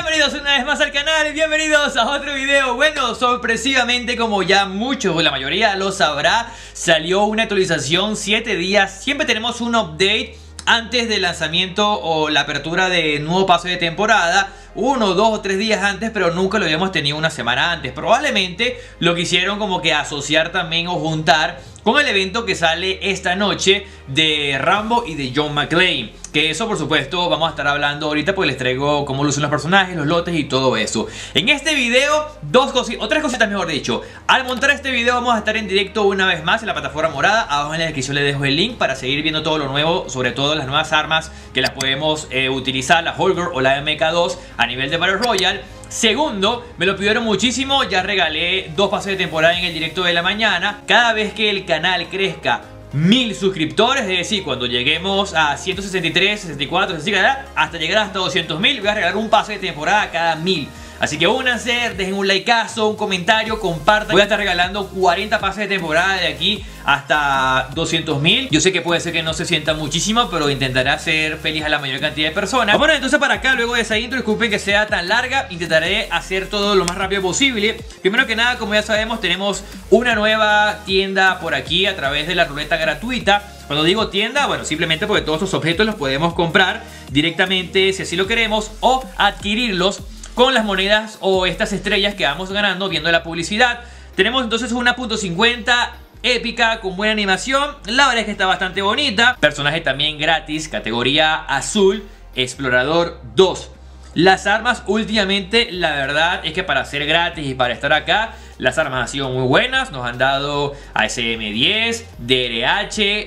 Bienvenidos una vez más al canal y bienvenidos a otro video. Bueno, sorpresivamente, como ya muchos o la mayoría lo sabrá, salió una actualización 7 días. Siempre tenemos un update antes del lanzamiento o la apertura de nuevo pase de temporada, 1, 2 o 3 días antes, pero nunca lo habíamos tenido una semana antes. Probablemente lo quisieron como que asociar también o juntar con el evento que sale esta noche de Rambo y de John McClane. Que eso por supuesto vamos a estar hablando ahorita porque les traigo cómo lucen los personajes, los lotes y todo eso. En este video, tres cositas mejor dicho. Al montar este video vamos a estar en directo una vez más en la plataforma morada. Abajo en la descripción les dejo el link para seguir viendo todo lo nuevo, sobre todo las nuevas armas que las podemos utilizar, la Holger o la MK2 a nivel de Battle Royale. Segundo, me lo pidieron muchísimo, ya regalé 2 pases de temporada en el directo de la mañana. Cada vez que el canal crezca 1000 suscriptores, es decir, cuando lleguemos a 163, 64, hasta llegar hasta 200.000, voy a regalar un pase de temporada cada 1000. Así que únanse, dejen un likeazo, un comentario, compartan. Voy a estar regalando 40 pases de temporada de aquí hasta 200.000. Yo sé que puede ser que no se sienta muchísimo, pero intentaré hacer feliz a la mayor cantidad de personas. Bueno, entonces para acá, luego de esa intro, disculpen que sea tan larga, intentaré hacer todo lo más rápido posible. Primero que nada, como ya sabemos, tenemos una nueva tienda por aquí a través de la ruleta gratuita. Cuando digo tienda, bueno, simplemente porque todos estos objetos los podemos comprar directamente si así lo queremos o adquirirlos con las monedas o estas estrellas que vamos ganando viendo la publicidad. Tenemos entonces una .50 épica con buena animación. La verdad es que está bastante bonita. Personaje también gratis, categoría azul, explorador 2. Las armas últimamente, la verdad es que para ser gratis y para estar acá, las armas han sido muy buenas. Nos han dado ASM-10, DRH,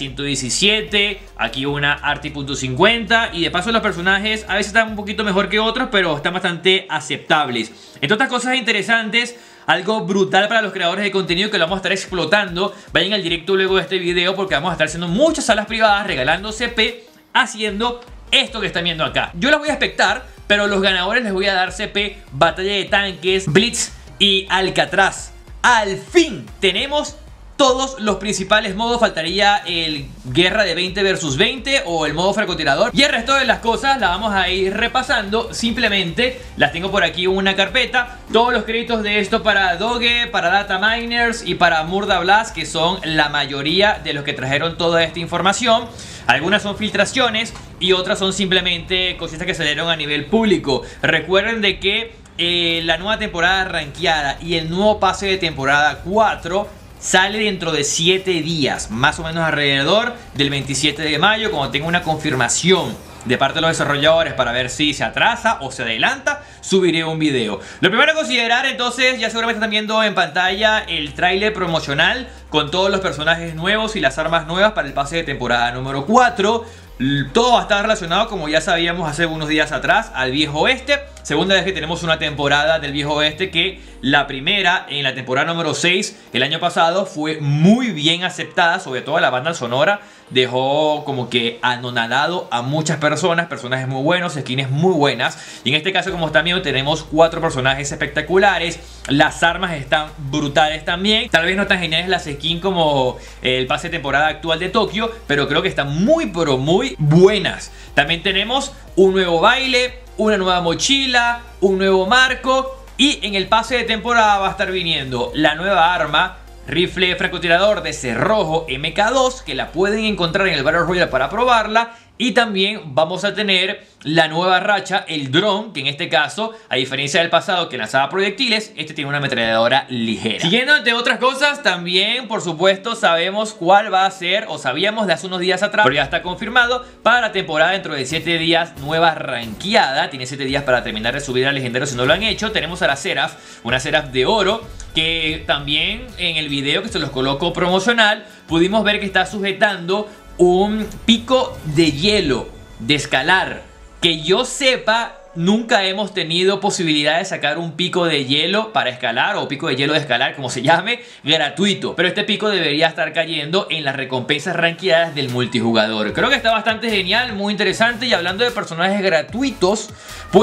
AK-117, aquí una Arti.50. Y de paso los personajes a veces están un poquito mejor que otros, pero están bastante aceptables. Entre otras cosas interesantes, algo brutal para los creadores de contenido que lo vamos a estar explotando. Vayan al directo luego de este video porque vamos a estar haciendo muchas salas privadas regalando CP, haciendo esto que están viendo acá. Yo las voy a expectar, pero los ganadores les voy a dar CP, batalla de tanques, blitz y Alcatraz. Al fin tenemos todos los principales modos. Faltaría el guerra de 20 versus 20 o el modo francotirador. Y el resto de las cosas las vamos a ir repasando. Simplemente las tengo por aquí en una carpeta. Todos los créditos de esto para Doge, para Data Miners y para Murda Blast, que son la mayoría de los que trajeron toda esta información. Algunas son filtraciones y otras son simplemente cositas que salieron a nivel público. Recuerden de que la nueva temporada rankeada y el nuevo pase de temporada 4 sale dentro de 7 días, más o menos alrededor del 27 de mayo, cuando tenga una confirmación de parte de los desarrolladores para ver si se atrasa o se adelanta, subiré un video. Lo primero a considerar entonces, ya seguramente están viendo en pantalla el tráiler promocional con todos los personajes nuevos y las armas nuevas para el pase de temporada número 4. Todo va a estar relacionado, como ya sabíamos hace unos días atrás, al Viejo Oeste. Segunda vez que tenemos una temporada del Viejo Oeste, que la primera en la temporada número 6 el año pasado fue muy bien aceptada, sobre todo la banda sonora. Dejó como que anonadado a muchas personas, personajes muy buenos, skins muy buenas. Y en este caso, como están viendo, tenemos 4 personajes espectaculares. Las armas están brutales también. Tal vez no tan geniales las skins como el pase de temporada actual de Tokio, pero creo que están muy pero muy buenas. También tenemos un nuevo baile, una nueva mochila, un nuevo marco. Y en el pase de temporada va a estar viniendo la nueva arma, rifle francotirador de cerrojo MK2, que la pueden encontrar en el Battle Royale para probarla. Y también vamos a tener la nueva racha, el dron, que en este caso, a diferencia del pasado que lanzaba proyectiles, este tiene una ametralladora ligera. Siguiendo entre otras cosas, también por supuesto sabemos cuál va a ser, o sabíamos de hace unos días atrás, pero ya está confirmado, para la temporada dentro de 7 días, nueva rankeada. Tiene 7 días para terminar de subir al legendario si no lo han hecho. Tenemos a la Seraph, una Seraph de oro, que también en el video que se los coloco promocional, pudimos ver que está sujetando un pico de hielo de escalar. Que yo sepa, nunca hemos tenido posibilidad de sacar un pico de hielo para escalar, o pico de hielo de escalar, como se llame, gratuito. Pero este pico debería estar cayendo en las recompensas rankeadas del multijugador. Creo que está bastante genial, muy interesante. Y hablando de personajes gratuitos, pues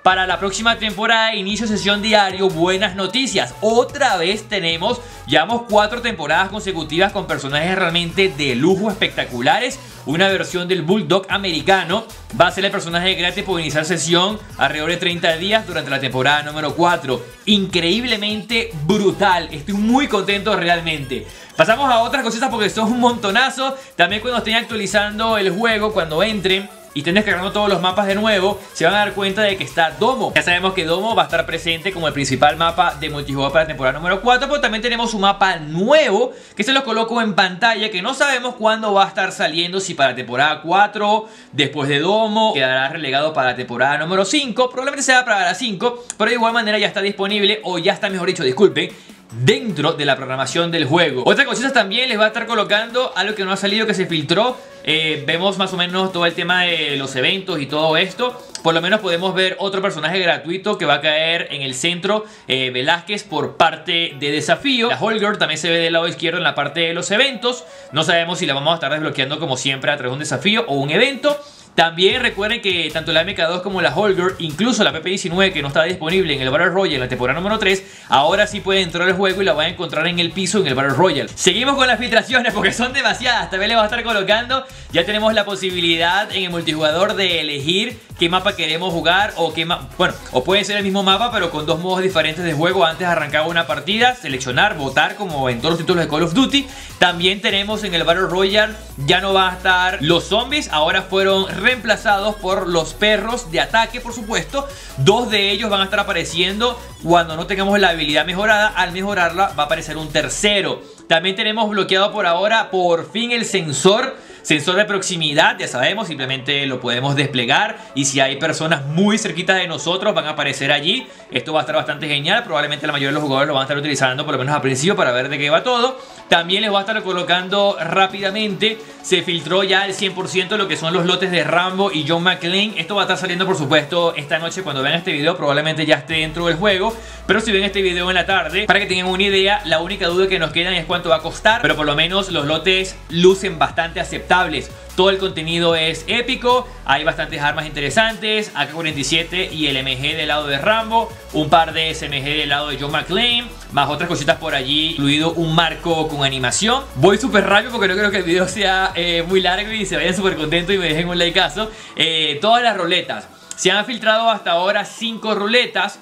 para la próxima temporada, inicio sesión diario, buenas noticias. Otra vez tenemos, llevamos 4 temporadas consecutivas con personajes realmente de lujo, espectaculares. Una versión del Bulldog americano va a ser el personaje gratis por iniciar sesión alrededor de 30 días durante la temporada número 4. Increíblemente brutal, estoy muy contento realmente. Pasamos a otras cositas porque son un montonazo. También cuando estén actualizando el juego, cuando entren y estén descargando todos los mapas de nuevo, se van a dar cuenta de que está Domo. Ya sabemos que Domo va a estar presente como el principal mapa de multijugador para la temporada número 4, pero también tenemos un mapa nuevo que se lo coloco en pantalla, que no sabemos cuándo va a estar saliendo, si para la temporada 4, después de Domo, quedará relegado para la temporada número 5, probablemente sea para la 5, pero de igual manera ya está disponible, o ya está, mejor dicho, disculpen, dentro de la programación del juego. Otra cosita también les va a estar colocando algo que no ha salido, que se filtró. Vemos más o menos todo el tema de los eventos y todo esto. Por lo menos podemos ver otro personaje gratuito que va a caer en el centro, Velázquez, por parte de desafío. La Holger también se ve del lado izquierdo en la parte de los eventos. No sabemos si la vamos a estar desbloqueando como siempre a través de un desafío o un evento. También recuerden que tanto la MK2 como la Holger, incluso la PP19 que no estaba disponible en el Battle Royale en la temporada número 3, ahora sí pueden entrar al juego y la van a encontrar en el piso en el Battle Royale. Seguimos con las filtraciones porque son demasiadas. También les voy a estar colocando, ya tenemos la posibilidad en el multijugador de elegir qué mapa queremos jugar o qué bueno, o puede ser el mismo mapa pero con 2 modos diferentes de juego antes de arrancar una partida, seleccionar, votar como en todos los títulos de Call of Duty. También tenemos en el Battle Royale, ya no va a estar los zombies, ahora fueron reemplazados por los perros de ataque, por supuesto. 2 de ellos van a estar apareciendo cuando no tengamos la habilidad mejorada. Al mejorarla va a aparecer un tercero. También tenemos bloqueado por ahora, por fin, el sensor de proximidad. Ya sabemos, simplemente lo podemos desplegar y si hay personas muy cerquitas de nosotros van a aparecer allí. Esto va a estar bastante genial. Probablemente la mayoría de los jugadores lo van a estar utilizando, por lo menos al principio, para ver de qué va todo. También les voy a estar colocando rápidamente, se filtró ya al 100% lo que son los lotes de Rambo y John McClane. Esto va a estar saliendo, por supuesto, esta noche. Cuando vean este video probablemente ya esté dentro del juego, pero si ven este video en la tarde, para que tengan una idea, la única duda que nos queda es cuánto va a costar, pero por lo menos los lotes lucen bastante aceptables. Todo el contenido es épico, hay bastantes armas interesantes, AK-47 y el MG del lado de Rambo, un par de SMG del lado de John McClane, más otras cositas por allí, incluido un marco con animación. Voy súper rápido porque no creo que el video sea muy largo y se vayan súper contentos y me dejen un likeazo. Todas las ruletas, se han filtrado hasta ahora 5 ruletas.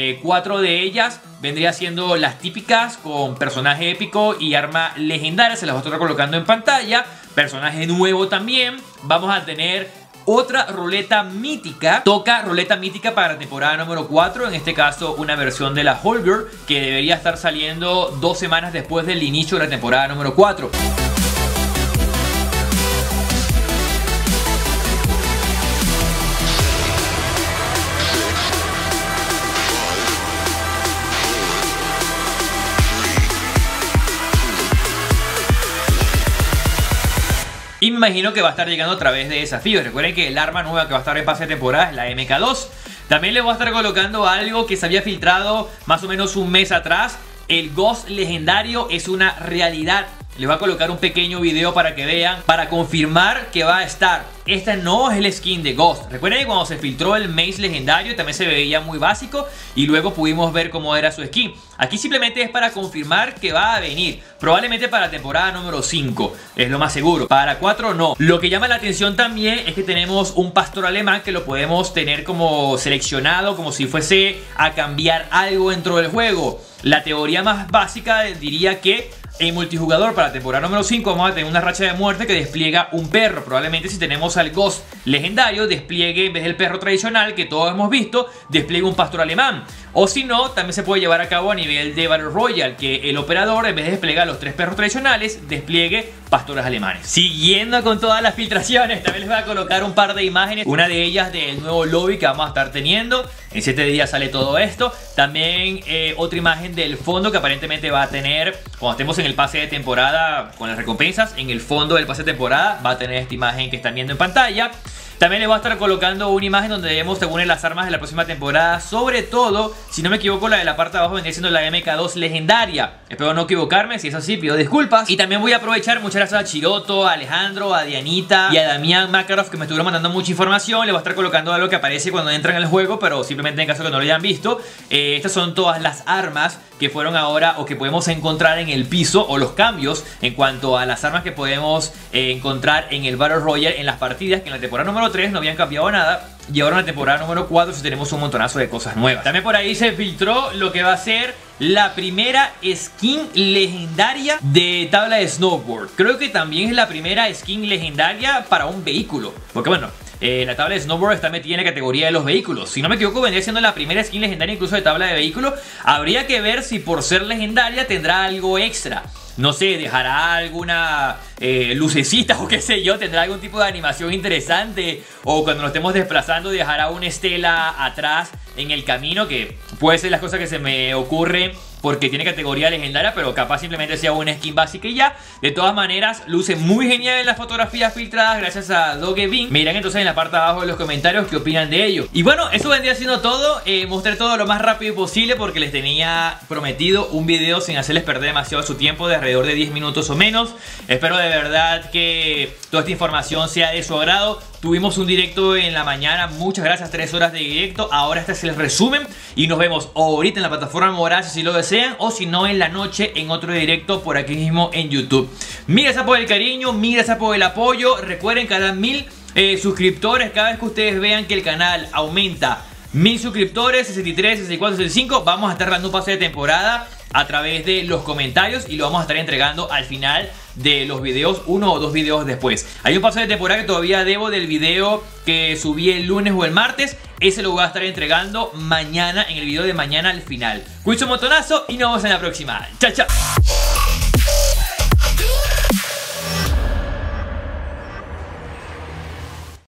4 de ellas vendría siendo las típicas con personaje épico y arma legendaria. Se las voy a estar colocando en pantalla. Personaje nuevo también. Vamos a tener otra ruleta mítica. Toca ruleta mítica para la temporada número 4. En este caso una versión de la Holger, que debería estar saliendo 2 semanas después del inicio de la temporada número 4. Y me imagino que va a estar llegando a través de desafíos. Recuerden que el arma nueva que va a estar en pase de temporada es la MK2. También les voy a estar colocando algo que se había filtrado más o menos un mes atrás. El Ghost legendario es una realidad. Les voy a colocar un pequeño video para que vean, para confirmar que va a estar. Esta no es el skin de Ghost. Recuerden que cuando se filtró el Mace legendario también se veía muy básico y luego pudimos ver cómo era su skin. Aquí simplemente es para confirmar que va a venir. Probablemente para la temporada número 5, es lo más seguro. Para 4 no. Lo que llama la atención también es que tenemos un pastor alemán que lo podemos tener como seleccionado, como si fuese a cambiar algo dentro del juego. La teoría más básica diría que en multijugador para la temporada número 5 vamos a tener una racha de muerte que despliega un perro. Probablemente si tenemos al Ghost legendario despliegue, en vez del perro tradicional que todos hemos visto, despliegue un pastor alemán. O si no, también se puede llevar a cabo a nivel de Battle Royale, que el operador, en vez de desplegar los 3 perros tradicionales, despliegue pastores alemanes. Siguiendo con todas las filtraciones, también les voy a colocar un par de imágenes. Una de ellas del nuevo lobby que vamos a estar teniendo. En 7 días sale todo esto. También otra imagen del fondo que aparentemente va a tener, cuando estemos en el pase de temporada con las recompensas, en el fondo del pase de temporada va a tener esta imagen que están viendo en pantalla. También les voy a estar colocando una imagen donde vemos según las armas de la próxima temporada. Sobre todo, si no me equivoco, la de la parte de abajo vendría siendo la MK2 legendaria. Espero no equivocarme, si es así pido disculpas. Y también voy a aprovechar, muchas gracias a Chiroto, a Alejandro, a Dianita y a Damián Makarov, que me estuvieron mandando mucha información. Les voy a estar colocando algo que aparece cuando entran al juego, pero simplemente en caso que no lo hayan visto. Estas son todas las armas que fueron ahora o que podemos encontrar en el piso, o los cambios en cuanto a las armas que podemos encontrar en el Battle Royale en las partidas, que en la temporada número 3 no habían cambiado nada. Y ahora en la temporada número 4 sí tenemos un montonazo de cosas nuevas. También por ahí se filtró lo que va a ser la primera skin legendaria de tabla de snowboard. Creo que también es la primera skin legendaria para un vehículo, porque bueno, la tabla de snowboard está metida en la categoría de los vehículos. Si no me equivoco, vendría siendo la primera skin legendaria incluso de tabla de vehículo. Habría que ver si por ser legendaria tendrá algo extra. No sé, dejará alguna lucecita o qué sé yo, tendrá algún tipo de animación interesante, o cuando nos estemos desplazando dejará una estela atrás en el camino, que puede ser las cosas que se me ocurren porque tiene categoría legendaria, pero capaz simplemente sea una skin básica y ya. De todas maneras, luce muy genial en las fotografías filtradas gracias a Dogebin. Me dirán entonces en la parte de abajo de los comentarios qué opinan de ello. Y bueno, eso vendría siendo todo. Mostré todo lo más rápido posible porque les tenía prometido un video sin hacerles perder demasiado su tiempo, de alrededor de 10 minutos o menos. Espero de verdad que toda esta información sea de su agrado. Tuvimos un directo en la mañana, muchas gracias, 3 horas de directo. Ahora este es el resumen y nos vemos ahorita en la plataforma Moraz si lo desean, o si no en la noche en otro directo por aquí mismo en YouTube. Mil gracias por el cariño, mil gracias por el apoyo. Recuerden que cada 1000 suscriptores, cada vez que ustedes vean que el canal aumenta 1000 suscriptores, 63, 64, 65, vamos a estar dando un pase de temporada a través de los comentarios y lo vamos a estar entregando al final de los videos, 1 o 2 videos después. Hay un pase de temporada que todavía debo del video que subí el lunes o el martes. Ese lo voy a estar entregando mañana, en el video de mañana al final. Cuídense un montonazo y nos vemos en la próxima. Chao, chao.